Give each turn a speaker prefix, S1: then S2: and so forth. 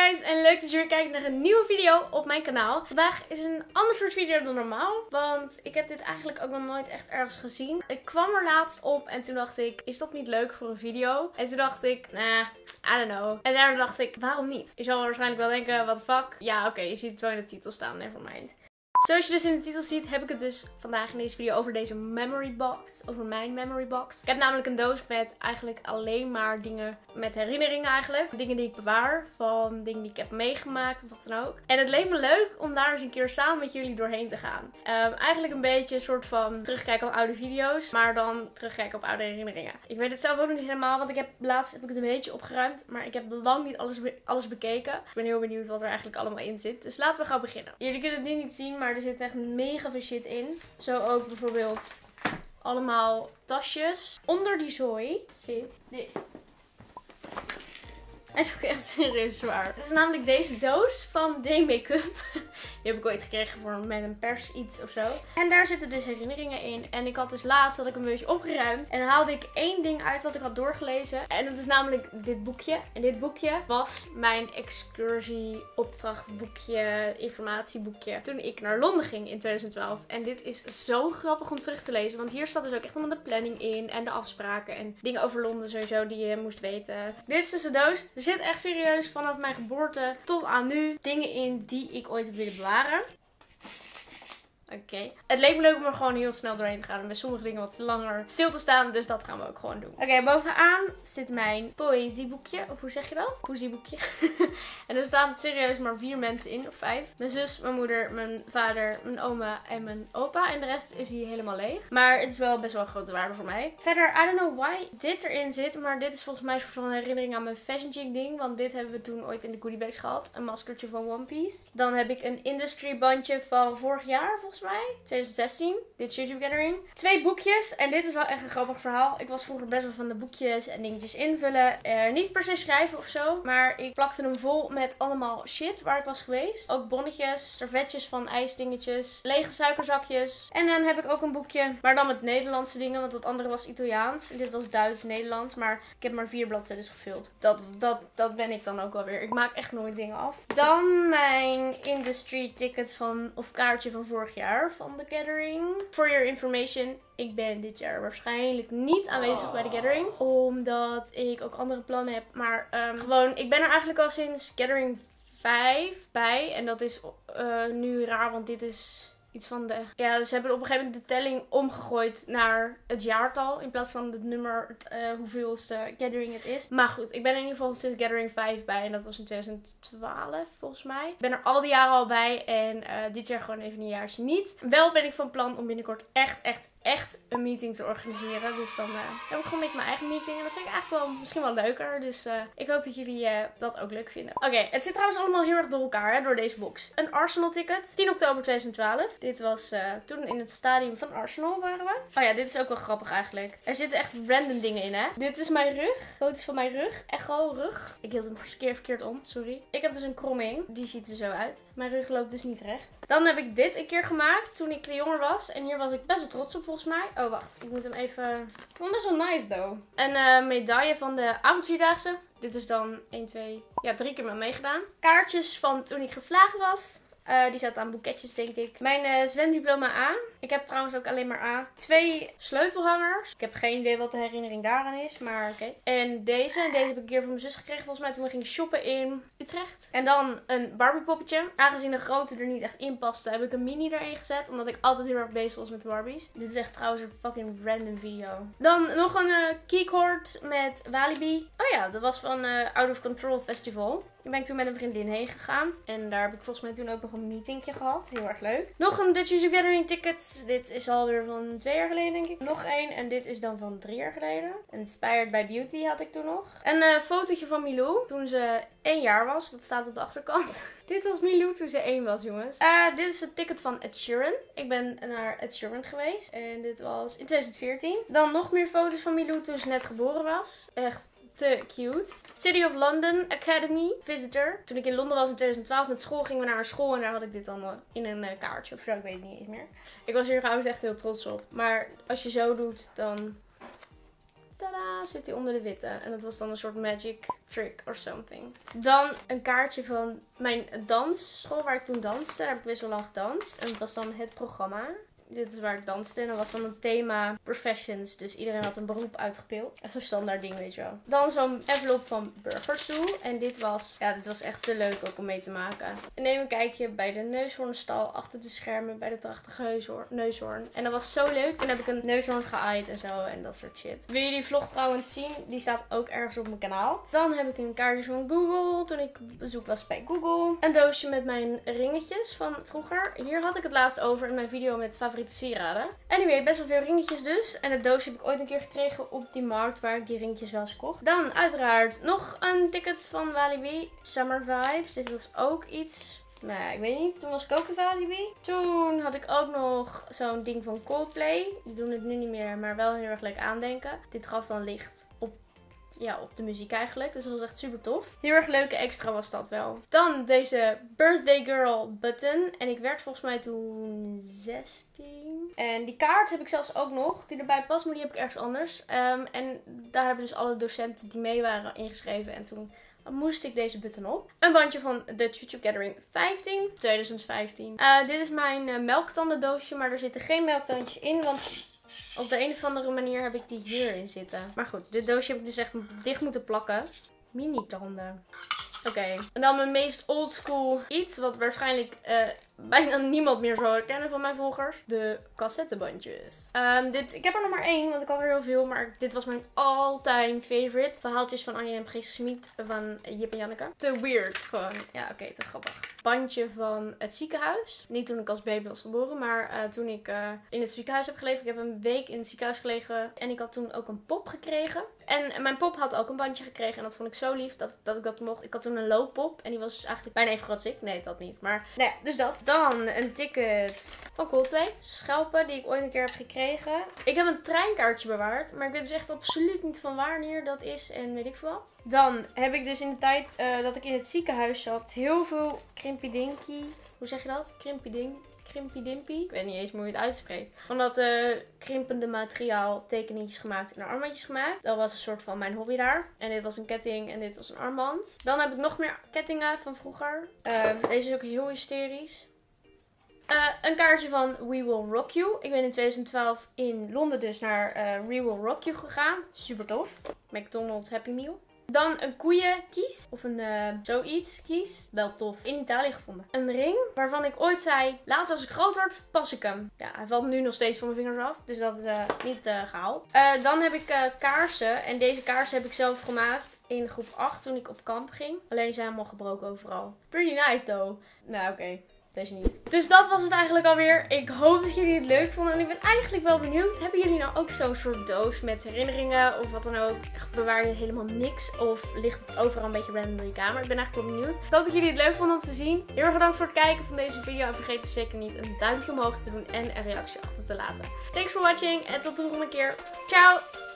S1: guys en leuk dat je weer kijkt naar een nieuwe video op mijn kanaal. Vandaag is een ander soort video dan normaal, want ik heb dit eigenlijk ook nog nooit echt ergens gezien. Ik kwam er laatst op en toen dacht ik, is dat niet leuk voor een video? En toen dacht ik, nah, I don't know. En daarna dacht ik, waarom niet? Je zal waarschijnlijk wel denken, what the fuck? Ja, oké, je ziet het wel in de titel staan, nevermind. Zoals je dus in de titel ziet, heb ik het dus vandaag in deze video over deze memory box. Over mijn memory box. Ik heb namelijk een doos met eigenlijk alleen maar dingen met herinneringen eigenlijk. Dingen die ik bewaar, van dingen die ik heb meegemaakt of wat dan ook. En het leek me leuk om daar eens een keer samen met jullie doorheen te gaan. Eigenlijk een beetje een soort van terugkijken op oude video's, maar dan terugkijken op oude herinneringen. Ik weet het zelf ook nog niet helemaal, want laatst heb ik het een beetje opgeruimd. Maar ik heb lang niet alles bekeken. Ik ben heel benieuwd wat er eigenlijk allemaal in zit. Dus laten we gaan beginnen. Jullie kunnen het nu niet zien, maar er zit echt mega veel shit in. Zo ook bijvoorbeeld allemaal tasjes. Onder die zooi zit dit. Hij is ook echt serieus zwaar. Het is namelijk deze doos van Day Make-up. Die heb ik ooit gekregen met een pers iets of zo. En daar zitten dus herinneringen in. En ik had dus laatst een beetje opgeruimd. En dan haalde ik één ding uit wat ik had doorgelezen. En dat is namelijk dit boekje. En dit boekje was mijn excursie, opdrachtboekje, informatieboekje. Toen ik naar Londen ging in 2012. En dit is zo grappig om terug te lezen. Want hier staat dus ook echt allemaal de planning in. En de afspraken. En dingen over Londen sowieso die je moest weten. Dit is dus de doos. Er zit echt serieus vanaf mijn geboorte tot aan nu dingen in die ik ooit heb willen bewaren. Oké. Het leek me leuk om er gewoon heel snel doorheen te gaan. En bij sommige dingen wat langer stil te staan. Dus dat gaan we ook gewoon doen. Oké, bovenaan zit mijn poëzieboekje. Of hoe zeg je dat? Poëzieboekje. En er staan serieus maar 4 mensen in. Of 5. Mijn zus, mijn moeder, mijn vader, mijn oma en mijn opa. En de rest is hier helemaal leeg. Maar het is wel best wel een grote waarde voor mij. Verder, I don't know why dit erin zit. Maar dit is volgens mij een soort van herinnering aan mijn Fashion Chick ding. Want dit hebben we toen ooit in de goodiebags gehad. Een maskertje van One Piece. Dan heb ik een industry bandje van vorig jaar volgens mij. 2016. Dit is YouTube Gathering. 2 boekjes. En dit is wel echt een grappig verhaal. Ik was vroeger best wel van de boekjes en dingetjes invullen. Niet per se schrijven of zo. Maar ik plakte hem vol met allemaal shit waar ik was geweest. Ook bonnetjes, servetjes van ijsdingetjes, lege suikerzakjes. En dan heb ik ook een boekje, maar dan met Nederlandse dingen. Want dat andere was Italiaans. En dit was Duits-Nederlands. Maar ik heb maar 4 bladzijden gevuld. Dat ben ik dan ook alweer. Ik maak echt nooit dingen af. Dan mijn industry ticket of kaartje van vorig jaar van de Gathering. For your information, ik ben dit jaar waarschijnlijk niet aanwezig bij de Gathering. Omdat ik ook andere plannen heb. Maar gewoon, ik ben er eigenlijk al sinds Gathering 5 bij. En dat is nu raar, want dit is iets van de... Ja, ze hebben op een gegeven moment de telling omgegooid naar het jaartal. In plaats van het nummer, hoeveelste Gathering het is. Maar goed, ik ben er in ieder geval sinds Gathering 5 bij. En dat was in 2012 volgens mij. Ik ben er al die jaren al bij. En dit jaar gewoon even een jaartje niet. Wel ben ik van plan om binnenkort echt een meeting te organiseren. Dus dan heb ik gewoon een beetje mijn eigen meeting. En dat vind ik eigenlijk wel misschien wel leuker. Dus ik hoop dat jullie dat ook leuk vinden. Oké, het zit trouwens allemaal heel erg door elkaar, hè, door deze box. Een Arsenal ticket. 10 oktober 2012. Dit was toen in het stadion van Arsenal waren we. Oh ja, dit is ook wel grappig eigenlijk. Er zitten echt random dingen in, hè. Dit is mijn rug. Foto's van mijn rug. Echo rug. Ik hield hem verkeerd om, sorry. Ik heb dus een kromming. Die ziet er zo uit. Mijn rug loopt dus niet recht. Dan heb ik dit een keer gemaakt toen ik jonger was. En hier was ik best wel trots op volgens mij. Oh, wacht. Ik moet hem even... Ik vond hem best wel nice, though. Een medaille van de avondvierdaagse. Dit is dan 1, 2... Ja, 3 keer met meegedaan. Kaartjes van toen ik geslaagd was. Die zaten aan boeketjes, denk ik. Mijn zwemdiploma A. Ik heb trouwens ook alleen maar A. 2 sleutelhangers. Ik heb geen idee wat de herinnering daaraan is, maar oké. En deze heb ik een keer van mijn zus gekregen volgens mij toen we gingen shoppen in Utrecht. En dan een Barbie poppetje. Aangezien de grote er niet echt in paste, heb ik een mini erin gezet. Omdat ik altijd heel erg bezig was met de Barbies. Dit is echt trouwens een fucking random video. Dan nog een keycord met Walibi. Oh ja, dat was van Out of Control Festival. Daar ben ik toen met een vriendin heen gegaan. En daar heb ik volgens mij toen ook nog een meetingje gehad. Heel erg leuk. Nog een Dutch YouTube Gathering ticket. Dit is alweer van 2 jaar geleden, denk ik. Nog één. En dit is dan van 3 jaar geleden. Inspired by Beauty had ik toen nog. Een fotootje van Milou. Toen ze 1 jaar was. Dat staat op de achterkant. Dit was Milou toen ze 1 was, jongens. Dit is het ticket van Ed Sheeran. Ik ben naar Ed Sheeran geweest. En dit was in 2014. Dan nog meer foto's van Milou toen ze net geboren was. Echt te cute. City of London Academy Visitor. Toen ik in Londen was in 2012 met school, gingen we naar een school en daar had ik dit dan in een kaartje of zo. Ik weet het niet eens meer. Ik was hier trouwens echt heel trots op. Maar als je zo doet, dan... Tadaa! zit hij onder de witte. En dat was dan een soort magic trick or something. Dan een kaartje van mijn dansschool waar ik toen danste. Daar heb ik best wel lang gedanst. En dat was dan het programma. Dit is waar ik danste. En dat was dan een thema professions. Dus iedereen had een beroep uitgepeeld. Echt zo'n standaard ding, weet je wel. Dan zo'n envelop van Burgerstoel. En dit was echt te leuk ook om mee te maken. En neem een kijkje bij de neushoornstal. Achter de schermen bij de drachtige neushoorn. En dat was zo leuk. Toen heb ik een neushoorn geaaid en zo. En dat soort shit. Wil je die vlog trouwens zien? Die staat ook ergens op mijn kanaal. Dan heb ik een kaartje van Google. Toen ik op bezoek was bij Google. Een doosje met mijn ringetjes van vroeger. Hier had ik het laatst over in mijn video met favoriete sieraden. Anyway, best wel veel ringetjes dus. En het doosje heb ik ooit een keer gekregen op die markt waar ik die ringetjes wel eens kocht. Dan uiteraard nog een ticket van Walibi. Summer Vibes. Dit was ook iets... Nou, ik weet niet. Toen was ik ook in Walibi. Toen had ik ook nog zo'n ding van Coldplay. Die doen het nu niet meer, maar wel heel erg leuk aandenken. Dit gaf dan licht op de muziek eigenlijk. Dus dat was echt super tof. Heel erg leuke extra was dat wel. Dan deze Birthday Girl button. En ik werd volgens mij toen 16. En die kaart heb ik zelfs ook nog. Die erbij past, maar die heb ik ergens anders. En daar hebben dus alle docenten die mee waren ingeschreven. En toen moest ik deze button op. Een bandje van de Choo Choo Gathering 2015. Dit is mijn melktandendoosje. Maar er zitten geen melktandjes in. Want op de een of andere manier heb ik die hierin zitten. Maar goed, dit doosje heb ik dus echt dicht moeten plakken. Mini-tanden. Oké. En dan mijn meest oldschool iets. Wat waarschijnlijk bijna niemand meer zal herkennen van mijn volgers. De cassettebandjes. Ik heb er nog maar één, want ik had er heel veel. Maar dit was mijn all-time favorite. Verhaaltjes van Anja M. G. Smit van Jip en Janneke. Te weird gewoon. Ja, oké, te grappig. Bandje van het ziekenhuis. Niet toen ik als baby was geboren, maar toen ik in het ziekenhuis heb gelegen. Ik heb een week in het ziekenhuis gelegen. En ik had toen ook een pop gekregen. En mijn pop had ook een bandje gekregen. En dat vond ik zo lief dat ik dat mocht. Ik had toen een looppop. En die was dus eigenlijk bijna even groot als ik. Nee, dat niet. Maar nou ja, dus dat. Dan een ticket van Coldplay. Schelpen die ik ooit een keer heb gekregen. Ik heb een treinkaartje bewaard. Maar ik weet dus echt absoluut niet van wanneer dat is. En weet ik veel wat. Dan heb ik dus in de tijd dat ik in het ziekenhuis zat. Heel veel krimpy-dinky. Hoe zeg je dat? Krimpy-dimpy. Ik weet niet eens hoe je het uitspreekt. Van dat krimpende materiaal tekeningetjes gemaakt en armbandjes gemaakt. Dat was een soort van mijn hobby daar. En dit was een ketting en dit was een armband. Dan heb ik nog meer kettingen van vroeger. Deze is ook heel hysterisch. Een kaartje van We Will Rock You. Ik ben in 2012 in Londen dus naar We Will Rock You gegaan. Super tof. McDonald's Happy Meal. Dan een koeienkies. Of een zoiets kies. Wel tof. In Italië gevonden. Een ring waarvan ik ooit zei, later als ik groot word, pas ik hem. Ja, hij valt nu nog steeds van mijn vingers af. Dus dat is niet gehaald. Dan heb ik kaarsen. En deze kaarsen heb ik zelf gemaakt in groep 8 toen ik op kamp ging. Alleen zijn helemaal gebroken overal. Pretty nice though. Nou oké. Deze niet. Dus dat was het eigenlijk alweer. Ik hoop dat jullie het leuk vonden. En ik ben eigenlijk wel benieuwd. Hebben jullie nou ook zo'n soort doos met herinneringen of wat dan ook? Bewaar je helemaal niks? Of ligt het overal een beetje random in je kamer? Ik ben eigenlijk wel benieuwd. Ik hoop dat jullie het leuk vonden om te zien. Heel erg bedankt voor het kijken van deze video. En vergeet dus zeker niet een duimpje omhoog te doen en een reactie achter te laten. Thanks for watching. En tot de volgende keer. Ciao!